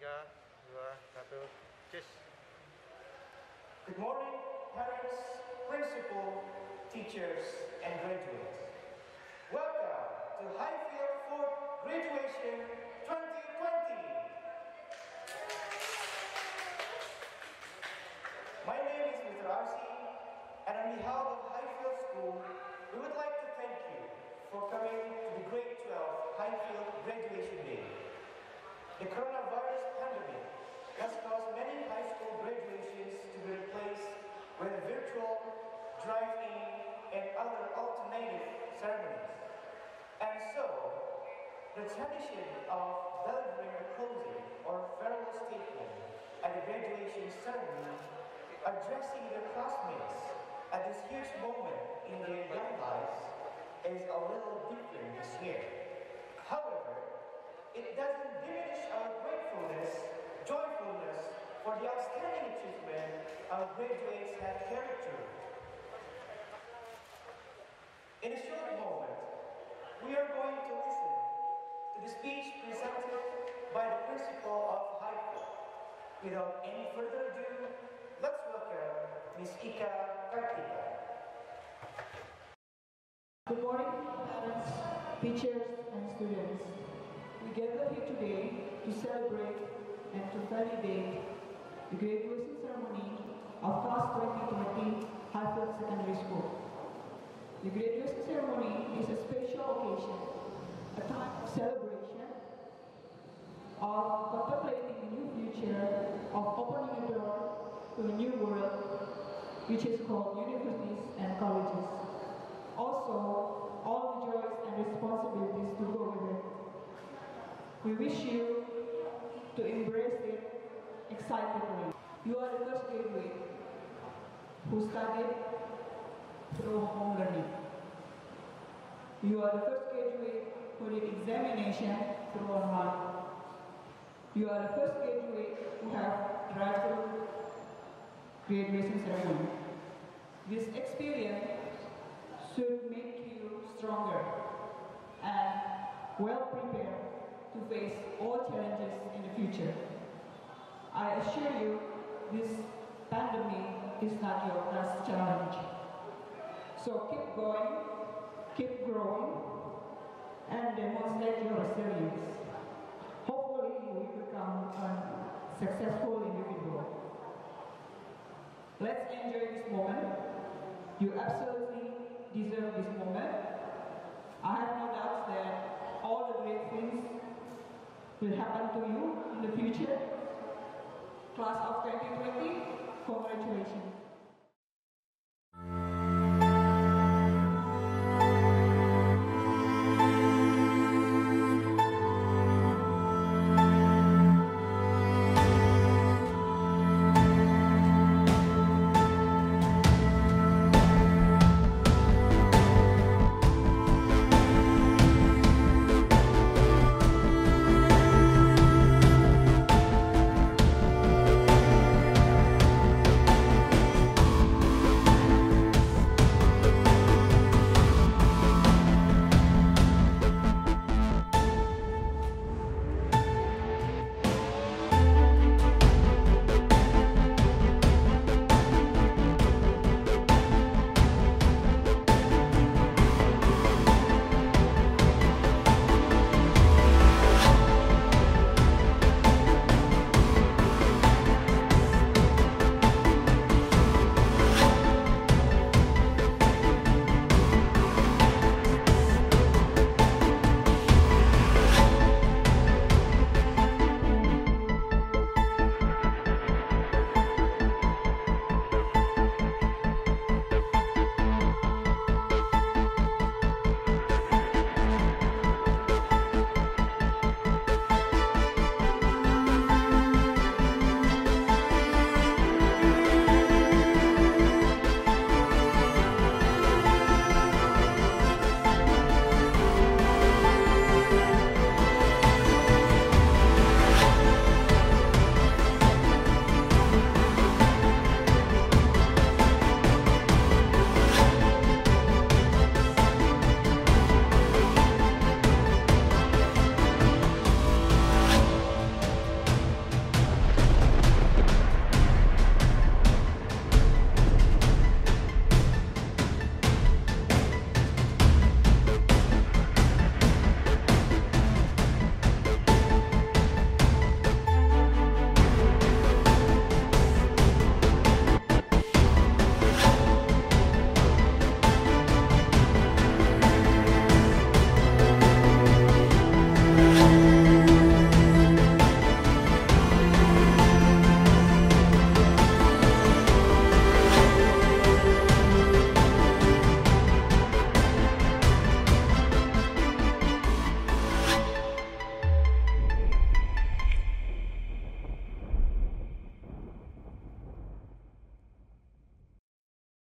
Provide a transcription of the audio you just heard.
3, 2, 1, cheers. Good morning, parents, principal, teachers, and graduates. Welcome to Highfield for Graduation 2020. My name is Mr. Arsi, and on behalf of Highfield School, we would like to thank you for coming to the Grade 12 Highfield Graduation Day. The coronavirus pandemic has caused many high school graduations to be replaced with virtual, drive-in, and other alternative ceremonies. And so, the tradition of delivering a closing or farewell statement at the graduation ceremony, addressing their classmates at this huge moment in their young lives, is a little different this year. However, it doesn't diminish our joyfulness for the outstanding achievement our graduates have carried through. In a short moment, we are going to listen to the speech presented by the principal of Highfield. Without any further ado, let's welcome Ms. Ika Kartika. Good morning, parents, teachers, and students. We gather here today to celebrate and to validate the graduation ceremony of Class 2020 Highfield Secondary School. The graduation ceremony is a special occasion, a time of celebration, of contemplating a new future, of opening a door to a new world, which is called universities and colleges. Also, all the joys and responsibilities to go with it. We wish you to embrace it excitedly. You are the first graduate who studied through home learning. You are the first graduate who did examination through online. You are the first graduate who have drive-through graduation ceremony. This experience should make you stronger and well prepared to face all challenges in the future. I assure you, this pandemic is not your last challenge. So keep going, keep growing, and demonstrate your resilience. Hopefully you will become a successful individual. Let's enjoy this moment. You absolutely deserve this moment. I have no doubts that all the great things will happen to you in the future. Class of 2020, congratulations.